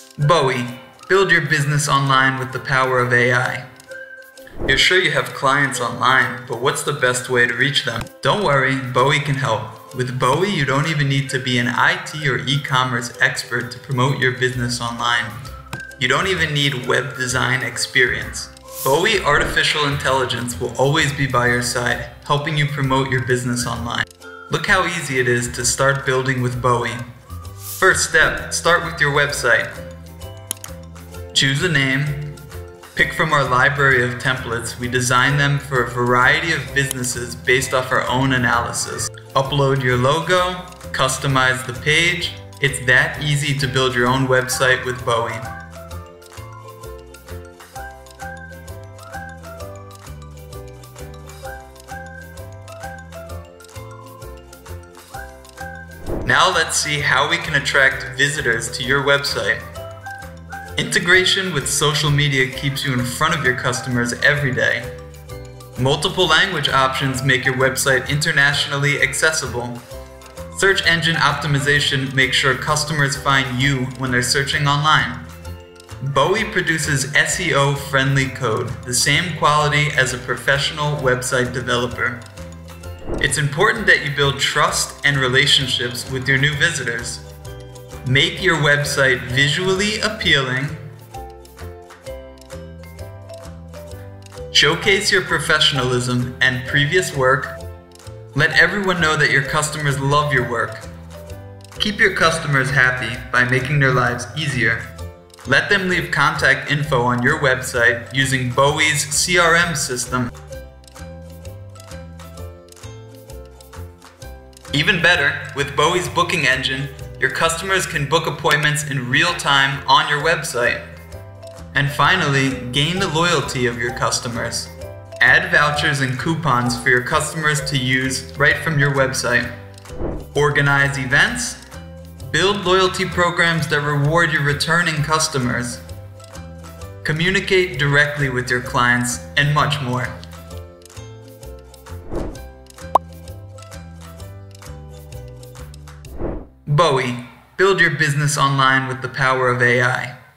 BOWWE. Build your business online with the power of AI. You're sure you have clients online, but what's the best way to reach them? Don't worry, BOWWE can help. With BOWWE, you don't even need to be an IT or e-commerce expert to promote your business online. You don't even need web design experience. BOWWE Artificial Intelligence will always be by your side, helping you promote your business online. Look how easy it is to start building with BOWWE. First step, start with your website. Choose a name. Pick from our library of templates. We design them for a variety of businesses based off our own analysis. Upload your logo, customize the page. It's that easy to build your own website with BOWWE. Now let's see how we can attract visitors to your website. Integration with social media keeps you in front of your customers every day. Multiple language options make your website internationally accessible. Search engine optimization makes sure customers find you when they're searching online. BOWWE produces SEO-friendly code, the same quality as a professional website developer. It's important that you build trust and relationships with your new visitors. Make your website visually appealing. Showcase your professionalism and previous work. Let everyone know that your customers love your work. Keep your customers happy by making their lives easier. Let them leave contact info on your website using BOWWE's CRM system. Even better, with BOWWE's booking engine, your customers can book appointments in real time on your website. And finally, gain the loyalty of your customers. Add vouchers and coupons for your customers to use right from your website. Organize events. Build loyalty programs that reward your returning customers. Communicate directly with your clients, and much more. BOWWE. Build your business online with the power of AI.